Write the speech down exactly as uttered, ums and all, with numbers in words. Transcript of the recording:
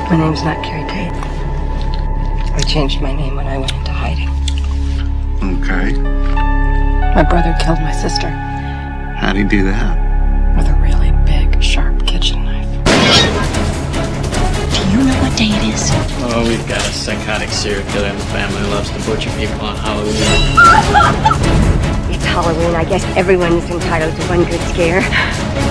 My name's not Carrie Tate. I changed my name when I went into hiding. Okay. My brother killed my sister. How'd he do that? With a really big, sharp kitchen knife. Do you know what day it is? Oh, we've got a psychotic serial killer in the family who loves to butcher people on Halloween. It's Halloween. I guess everyone's entitled to one good scare.